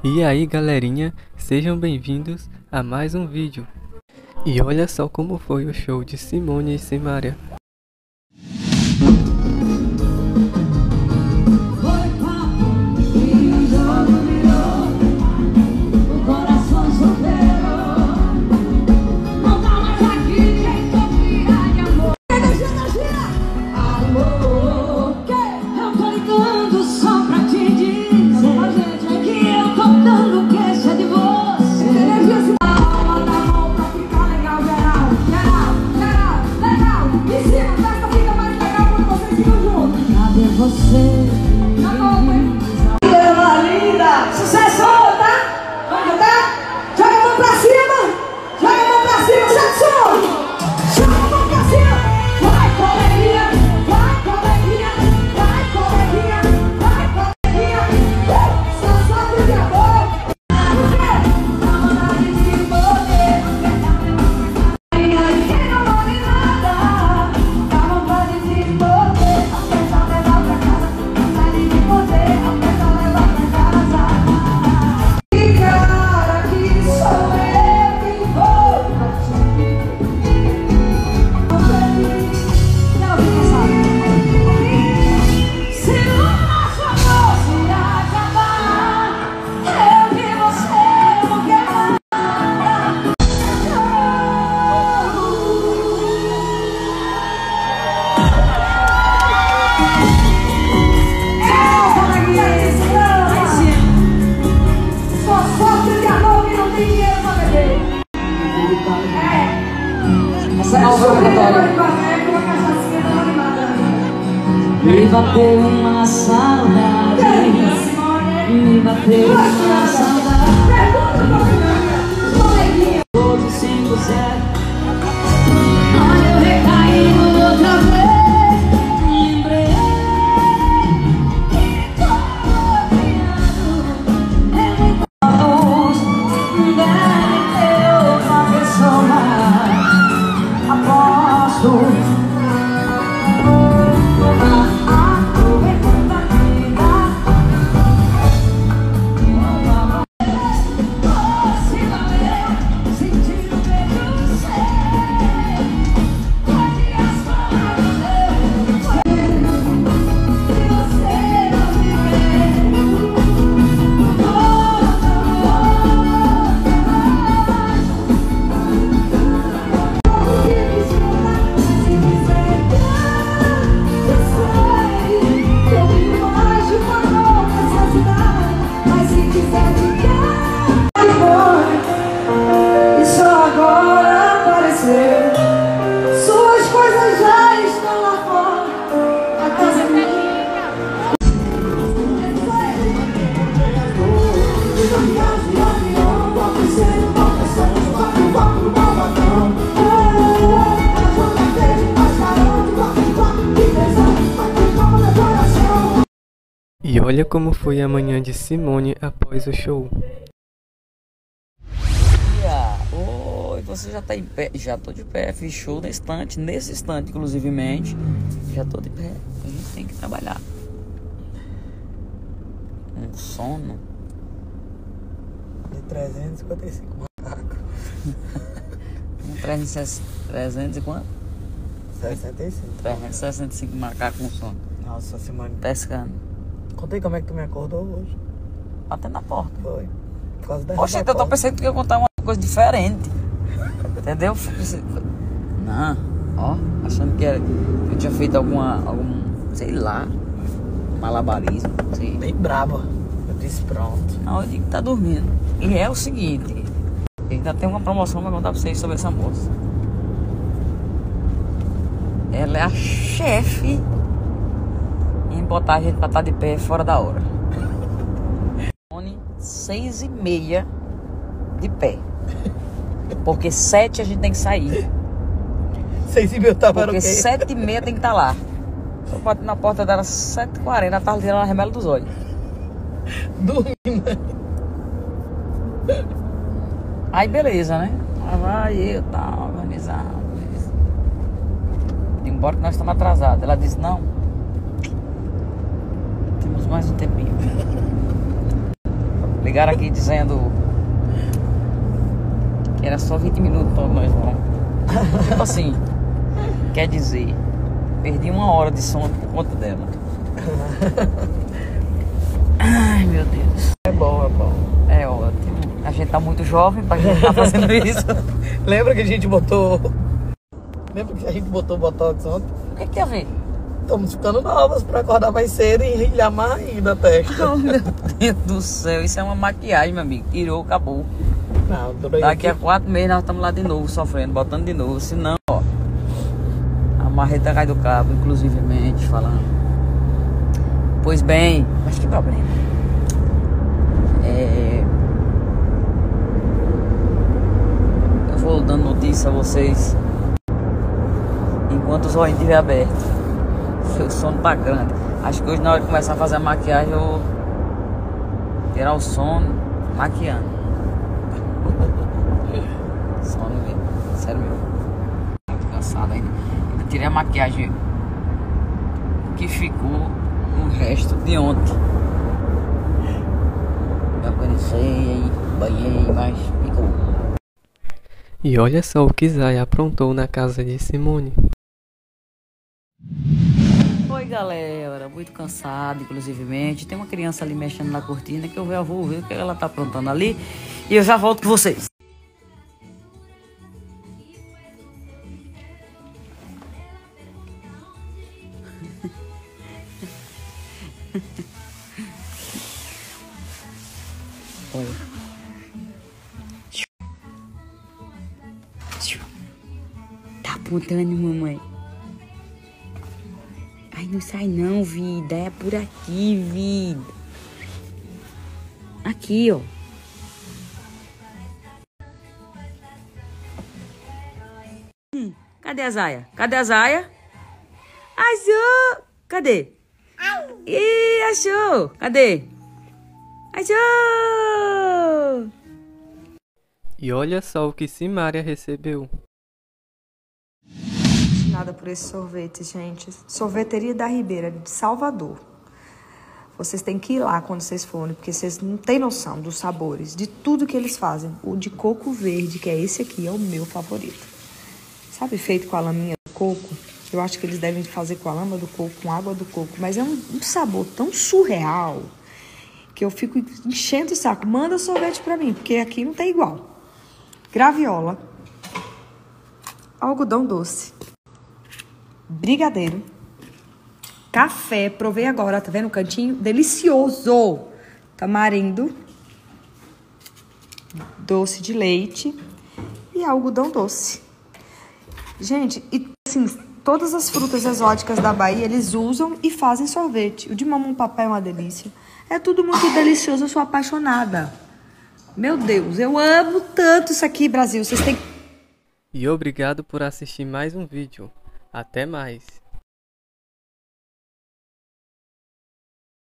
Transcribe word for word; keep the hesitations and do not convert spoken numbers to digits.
E aí galerinha, sejam bem-vindos a mais um vídeo. E olha só como foi o show de Simone e Simaria. Você, Dona linda, sucesso, tá? Vamos cantar? Joga a mão pra cima, joga a mão pra cima, sucesso! Joga a mão pra cima, vai coleguinha, vai coleguinha, vai coleguinha, vai coleguinha, só sofre de amor. Dá vontade de morrer, e aí quem não vale nada, dá vontade de morrer. Me bateu uma saudade, me bateu uma saudade. doze, cinco, zero. Olha eu recaindo outra vez. Lembrei que tô criando. É muito luz, deve ter outra pessoa. Aposto. E olha como foi a manhã de Simone após o show. Oi, você já tá em pé? Já tô de pé, fiz show na estante, nesse instante inclusivemente. Já tô de pé, a gente tem que trabalhar. Um sono. De trezentos e cinquenta e cinco macacos. Um trezentos e quanto? sessenta e cinco. trezentos e sessenta e cinco macacos com sono. Nossa, Simone. Pescando. Contei como é que tu me acordou hoje. Batendo na porta. Foi. Por causa da Poxa, eu tô pensando que eu ia contar uma coisa diferente. Entendeu? Não, ó, achando que, era, que eu tinha feito alguma, algum, sei lá, malabarismo. Sei. Bem braba. Eu disse pronto. Não, eu digo que tá dormindo. E é o seguinte, ainda tem uma promoção pra contar pra vocês sobre essa moça. Ela é a chefe em botar a gente pra estar de pé fora da hora. Seis e meia de pé. Porque sete a gente tem que sair. Seis e meia tava Porque sete e meia tem que estar lá. Eu bati na porta dela sete e quarenta, ela tava tirando a remela dos olhos. Dormindo. Aí beleza, né? Lá vai eu, tá organizado. Embora que nós estamos atrasados. Ela disse, não, temos mais um tempinho. Ligaram aqui dizendo que era só vinte minutos pra nós vamos. Tipo assim, quer dizer, perdi uma hora de sono por conta dela. Ai, meu Deus. É bom, é bom. É ótimo. A gente tá muito jovem pra gente tá fazendo isso. Lembra que a gente botou... Lembra que a gente botou Botox ontem? O que que tem a ver? Estamos ficando novas pra acordar mais cedo e rilhar mais ainda a testa. Oh, meu Deus do céu, isso é uma maquiagem, meu amigo. Tirou, acabou. Não, durante Daqui a quatro meses nós estamos lá de novo, sofrendo, botando de novo. Se não, ó, a marreta cai do cabo, inclusivemente, falando. Pois bem, mas que problema. É... Eu vou dando notícia a vocês enquanto os olhos estiverem abertos. O sono tá grande. Acho que hoje, na hora de começar a fazer a maquiagem, eu vou tirar o sono maquiando. Sono mesmo, sério mesmo. Tô cansado ainda. Eu tirei a maquiagem que ficou no resto de ontem. Me organizei, banhei, mas ficou. E olha só o que Zaya aprontou na casa de Simone. Oi galera, muito cansado, inclusivemente. Tem uma criança ali mexendo na cortina que eu vou ver o que ela tá aprontando ali. E eu já volto com vocês. Olha. Tá apontando, mamãe. Ai, não sai não, vida. É por aqui, vida. Aqui, ó. Hum, cadê a Zaya? Cadê a Zaya? Achou! Cadê? Ih, achou! Cadê? Achou! E olha só o que Simária recebeu. Nada por esse sorvete, gente. Sorveteria da Ribeira, de Salvador. Vocês têm que ir lá quando vocês forem, porque vocês não têm noção dos sabores, de tudo que eles fazem. O de coco verde, que é esse aqui, é o meu favorito. Sabe, feito com a laminha do coco? Eu acho que eles devem fazer com a lama do coco, com água do coco. Mas é um, um sabor tão surreal que eu fico enchendo o saco. Manda sorvete pra mim, porque aqui não tem igual. Graviola. Algodão doce. Brigadeiro. Café, provei agora, tá vendo o cantinho? Delicioso! Tamarindo. Doce de leite. E algodão doce. Gente, e assim, todas as frutas exóticas da Bahia, eles usam e fazem sorvete. O de mamão papel é uma delícia. É tudo muito delicioso, eu sou apaixonada. Meu Deus, eu amo tanto isso aqui, Brasil. Vocês têm... E obrigado por assistir mais um vídeo. Até mais!